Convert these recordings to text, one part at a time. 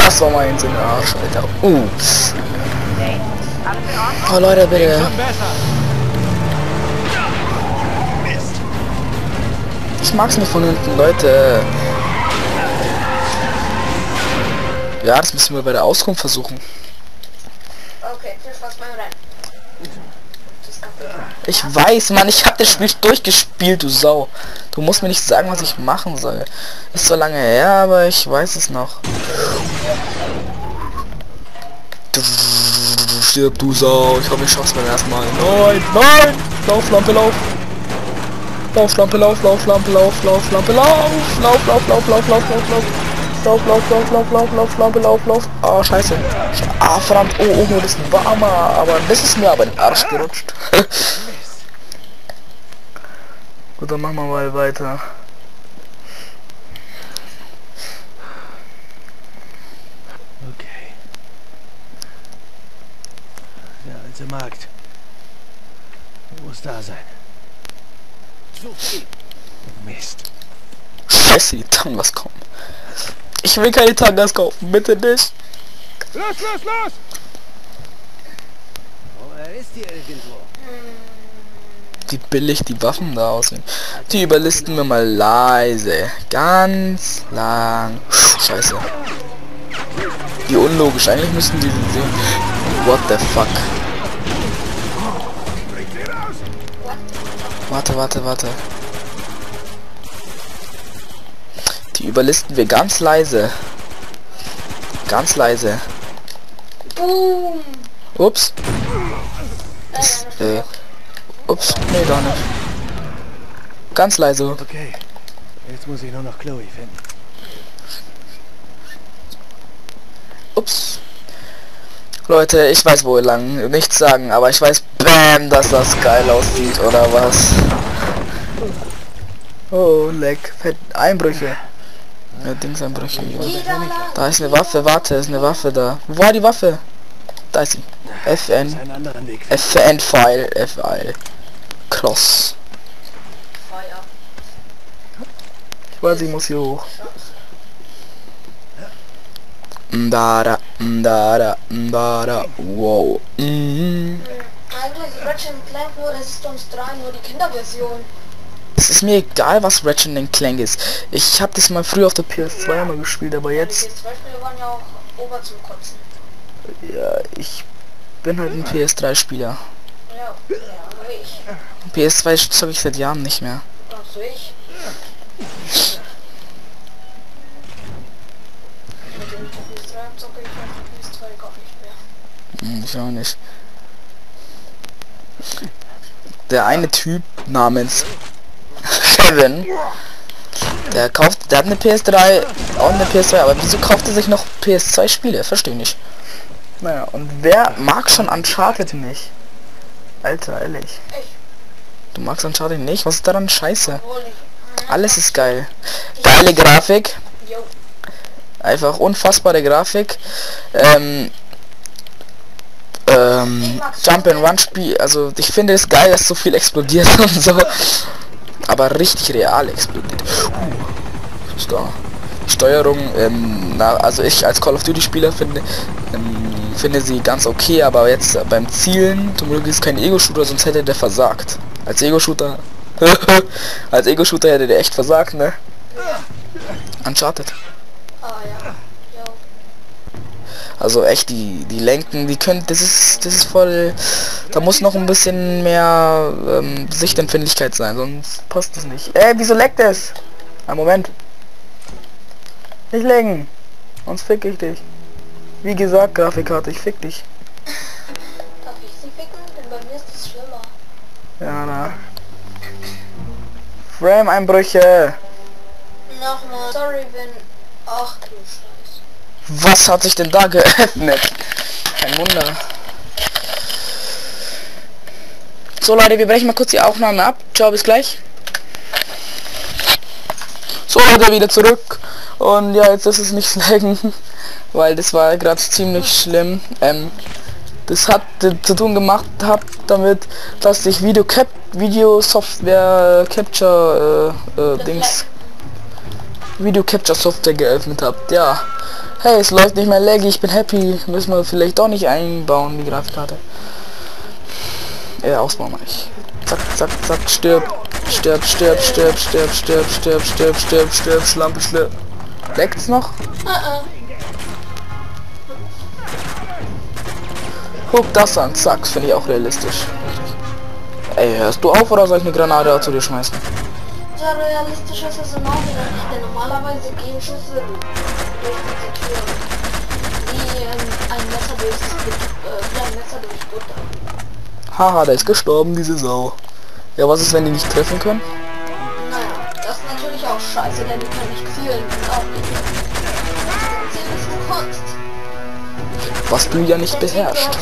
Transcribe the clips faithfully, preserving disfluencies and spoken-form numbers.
Das war mein Sinn, Arsch, Alter. Uh. Oh Leute, bitte. Ich mag's nicht von hinten, Leute. Ja, das müssen wir bei der Auskunft versuchen. Okay, viel Spaß beim Rennen. Ich weiß, Mann, ich hab das Spiel durchgespielt, du Sau. Du musst mir nicht sagen, was ich machen soll. Ist so lange her, aber ich weiß es noch. Stirb, du Sau. Ich hoffe, ich schaff's beim ersten Mal. Nein, nein! Lauf, Lampe, lauf! Lauf, Lampe, lauf, lauf, Lampe, lauf, lauf, Lampe, lauf! Lauf, lauf, lauf, lauf, lauf, lauf, lauf! Lauf, lauf, lauf, lauf, lauf, lauf, Lampe, lauf, lauf! Ah, scheiße! Ah, verdammt! Oh, oh, das ist ein warmer, aber das ist mir aber in den Arsch gerutscht. Gut, dann machen wir mal weiter. Okay. Der alte Markt. Muss da sein. Mist. Scheiße, die Tangas kommen. Ich will keine Tangas kaufen, bitte nicht. Los, los, los! Oh, er ist hier irgendwo. Wie billig die Waffen da aussehen. Die überlisten wir mal leise. Ganz lang. Scheiße. Wie unlogisch. Eigentlich müssten die sehen. What the fuck? Warte, warte, warte. Die überlisten wir ganz leise. Ganz leise. Boom! Ups. Das, äh, ups. Nee, gar nicht. Ganz leise. Okay. Jetzt muss ich nur noch Chloe finden. Ups. Leute, ich weiß wo lang. Nichts sagen, aber ich weiß, bam, dass das geil aussieht, oder was? Oh, leck. Fett Einbrüche. Ja, Dingseinbrüche. Da ist eine Waffe, warte, ist eine Waffe da. Wo war die Waffe? Da ist sie. F N. F N File. F I. Cross. Ich weiß, ich muss hier hoch. Ndara, ndara, ndara, wow. Mhm. Eigentlich Ratchet and Clank nur Resistance drei, nur die Kinderversion. Es ist mir egal, was Ratchet and Clank ist. Ich habe das mal früher auf der P S zwei mal gespielt, aber jetzt... Die P S zwei Spiele waren ja auch ober zum Kotzen. Ja, ich bin halt ein P S drei Spieler. Ja, ja, aber ich. P S zwei zocke ich seit Jahren nicht mehr. Also ich. Mit dem P S drei zocke ich auf der P S zwei gar nicht mehr. Hm, ich auch nicht. Der eine Typ namens Kevin, der kauft, der hat eine P S drei, auch eine P S zwei, aber wieso kauft er sich noch P S zwei Spiele? Verstehe nicht. Naja, und wer mag schon Uncharted nicht? Alter, ehrlich. Ich. Du magst Uncharted nicht? Was ist daran scheiße? Obwohl ich. Alles ist geil. Geile Grafik. Jo. Einfach unfassbare Grafik. Ähm, ähm, Jump and Run Spiel, also ich finde es geil, dass so viel explodiert und so, aber richtig real explodiert. Uh, ist da. Steuerung, ähm, na, also ich als Call of Duty Spieler finde, ähm, finde sie ganz okay, aber jetzt äh, beim Zielen, zum Glück ist kein Ego-Shooter, sonst hätte der versagt. Als Ego-Shooter, als Ego-Shooter hätte der echt versagt, ne? Uncharted. Ah ja. Jo. Also echt, die die Lenken, die können, das ist das ist voll, da muss noch ein bisschen mehr ähm, Sichtempfindlichkeit sein, sonst passt das nicht. Ey, wieso leckt es? Ein Moment. Nicht lecken, sonst fick ich dich. Wie gesagt, Grafikkarte, ich fick dich. Darf ich sie ficken? Denn bei mir ist es schlimmer. Ja, na. Frame-Einbrüche. Nochmal. Sorry, wenn... Ach du Scheiße. Was hat sich denn da geöffnet? Kein Wunder. So Leute, wir brechen mal kurz die Aufnahme ab. Ciao, bis gleich. So Leute, wieder zurück. Und ja, jetzt ist es nicht laggen, weil das war gerade ziemlich schlimm. Ähm, das hat äh, zu tun gemacht hat damit, dass ich Video Cap Video Software Capture äh, äh, Dings Video Capture Software geöffnet habt. Ja, Hey, es läuft nicht mehr laggy, ich bin happy. Müssen wir vielleicht doch nicht einbauen, die Grafikkarte. Ja, ausbauen meine ich. Zack, zack, zack, stirb. Stirb, stirb, stirb, stirb, stirb, stirb, stirb, stirb, stirb, Schlampe, stirb. Leckt's noch? Uh-uh. Guck das an, zack, finde ich auch realistisch. Ey, hörst du auf oder soll ich eine Granate zu dir schmeißen? So realistisch ist es immer wieder nicht, denn normalerweise gehen Schüsse durch diese Tür wie ähm, ein Messer durch äh, wie ein Messer durch Butter. Haha, der ist gestorben, diese Sau. Ja, was ist, wenn die nicht treffen können? Naja, das ist natürlich auch scheiße, denn die können nicht zielen und auch nicht. Zielen ist Kunst. Was du ja nicht beherrschst.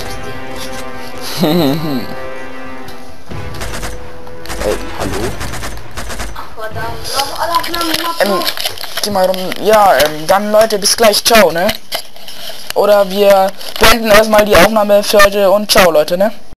Ey, hallo? Ach, verdammt, auf aller Flammen. Ähm, geh mal rum. Ja, ähm, dann Leute, bis gleich, ciao, ne? Oder wir beenden erstmal die Aufnahme für heute und ciao, Leute, ne?